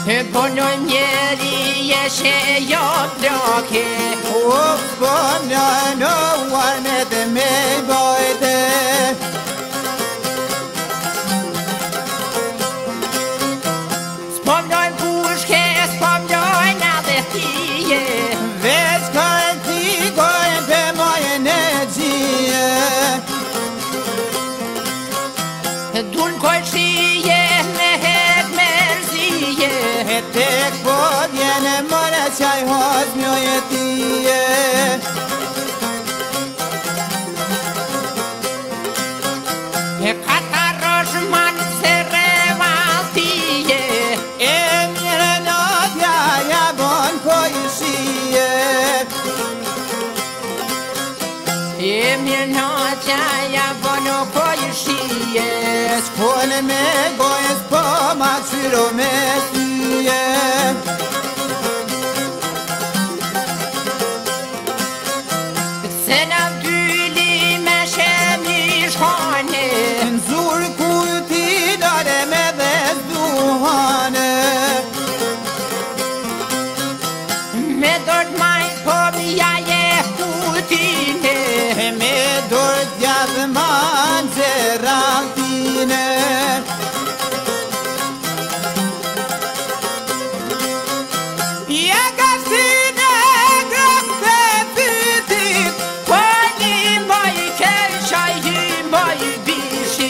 Poloj mjeri jeshe jo bloke Spomnja në uanet e me bojte Spomnoj pushke, spomnoj në dhe tije Veç ka e tikojnë për mojën e gjie Dun koj shije me het merzije E tek po vjene mëre qaj hos mjojë tije E kata roshman se revaltije E mire notja ja bon koj shije E mirë notja ja bono koj shije S'pone me gojës po ma qyro me tije Se në vdyli me shemi shkone Nëzur ku ti dare me dhe duhane Me dort majt po mja je putine E me dorë t'jadë manë zerantine Ja ka shtine grëpë të pytit Po një moj kersha i moj bishi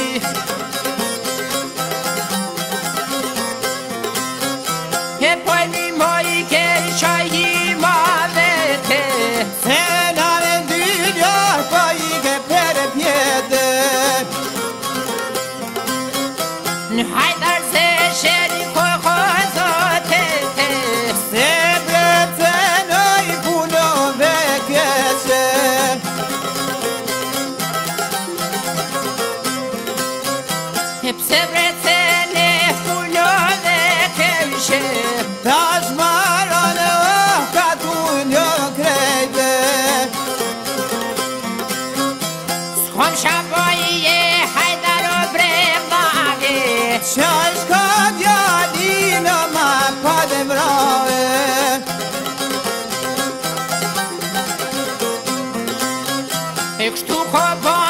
E po një moj kersha i ma vete Se nare dy njërë po i ke për pjede Në hajdar se sheri ko zotete Se brece në i punove keqe E pse vrece ne punove keqe Tash marone ka tu një krejte S'kom shaboj e hajdar o brevlage Qash ka djali në ma pa dhe mrave E kështu ko